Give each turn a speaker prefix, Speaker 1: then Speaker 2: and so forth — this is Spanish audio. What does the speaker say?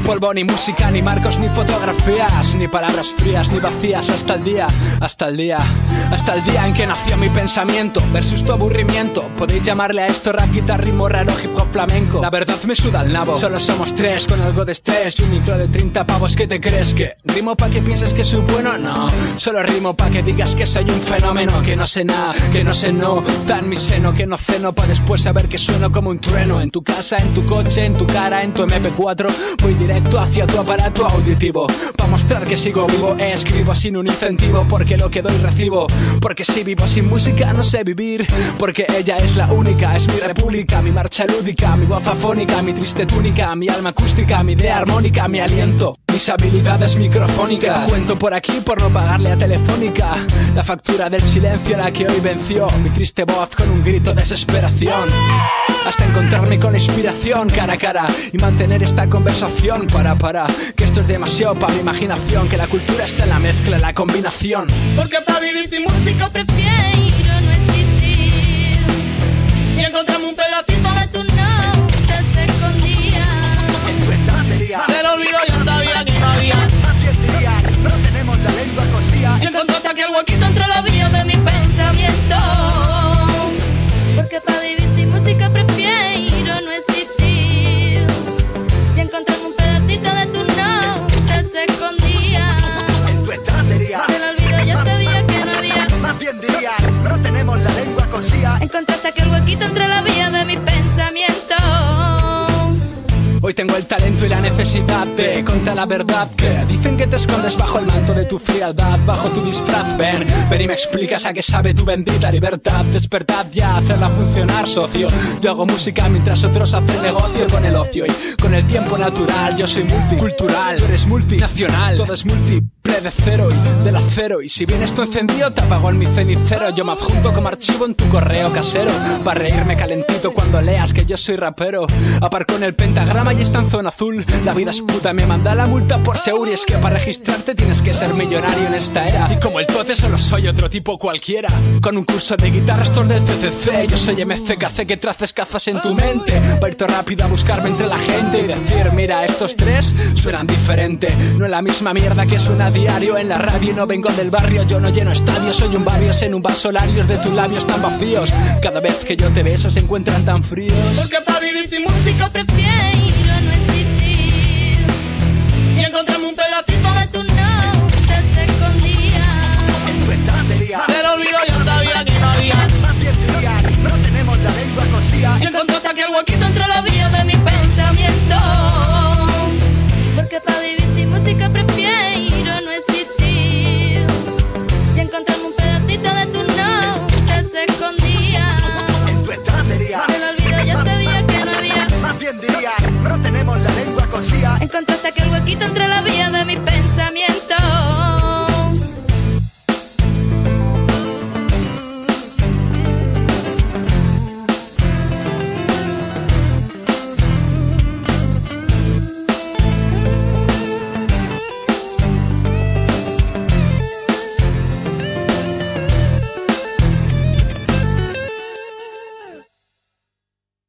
Speaker 1: polvo, ni música, ni marcos, ni fotografías, ni palabras frías, ni vacías. Hasta el día en que nació mi pensamiento versus tu aburrimiento. Podéis llamarle a esto rap, guitarra, ritmo raro, hip hop, flamenco. La verdad me suda el nabo. Solo somos tres con algo de estrés y un micro de 30 pavos. ¿Qué te crees? ¿Que rimo pa' que pienses que soy bueno? No, solo rimo pa' que digas que soy un fenómeno. Que no sé nada, que no sé no. Tan mi seno que no ceno pa' después saber que sueno como un trueno. En tu casa, en tu coche, en tu cara, en tu MP4. Voy directo hacia tu aparato auditivo pa' mostrar que sigo vivo. Escribo sin un incentivo porque lo que doy recibo. Porque si vivo sin música no sé vivir. Porque ella es la única, es mi república. Mi marcha lúdica, mi voz afónica, mi triste túnica, mi alma acústica, mi idea armónica, mi aliento, mis habilidades microfónicas. Cuento por aquí por no pagarle a Telefónica la factura del silencio a la que hoy venció mi triste voz con un grito de desesperación. Hasta encontrarme con la inspiración cara a cara y mantener esta conversación para que esto es demasiado para mi imaginación. Que la cultura está en la mezcla, en la combinación.
Speaker 2: Porque para vivir sin música prefiero no existir. Y encontrarme un pedacito de tu nombre se escondía.
Speaker 3: En tu estantería
Speaker 2: del olvido yo sabía que no había.
Speaker 3: Más bien diría, no tenemos la lengua cosida.
Speaker 2: Y encontraste aquel huequito entre los vías de mi pensamiento. Porque para vivir sin música prefiero no existir. Y encontrarme un pedacito de tu nombre se escondía.
Speaker 3: En tu estantería
Speaker 2: del olvido ya sabía que no había.
Speaker 3: Más bien diría, no tenemos la lengua cosida.
Speaker 2: Encontraste aquel huequito entre la vía de mi pensamiento.
Speaker 1: Hoy tengo el talento y la necesidad de contar la verdad. Que dicen que te escondes bajo el manto de tu frialdad, bajo tu disfraz. Ven y me explicas a qué sabe tu bendita libertad. Despertad ya, hacerla funcionar, socio. Yo hago música mientras otros hacen negocio con el ocio y con el tiempo natural. Yo soy multicultural, tú eres multinacional. Todo es múltiple de cero y del acero. Y si vienes tú encendido te apago en mi cenicero. Yo me adjunto como archivo en tu correo casero para reírme calentito cuando leas que yo soy rapero. Aparco en el pentagrama y está en zona azul. La vida es puta, me manda la multa por seguro. Y es que para registrarte tienes que ser millonario en esta era. Y como el Tote solo soy otro tipo cualquiera, con un curso de guitarra estos del CCC. Yo soy MCKC que traces cazas en tu mente para irte rápido a buscarme entre la gente y decir, mira, estos tres suenan diferente. No es la misma mierda que suena diario en la radio. Y no vengo del barrio, yo no lleno estadios. Soy un barrio en un vaso, larios de tus labios tan vacíos. Cada vez que yo te beso se encuentran tan fríos.
Speaker 2: Porque para vivir sin música prefiero no existir. Y encontrarme un pedacito de tu nombre se escondía.
Speaker 3: En tu estantería
Speaker 2: del olvido yo sabía que no había.
Speaker 3: Más bien diría, no tenemos la lengua cosida.
Speaker 2: Y encontraste aquel huequito entre los vías de mi pensamiento. Porque para vivir sin música prefiero no existir. Y encontrarme un pedacito de tu nombre se escondía.
Speaker 3: En tu estantería
Speaker 2: del olvido ya sabía que no había.
Speaker 3: Más bien diría, no tenemos la lengua cosida.
Speaker 2: Encontraste aquel huequito entre la vía de mi pensamiento.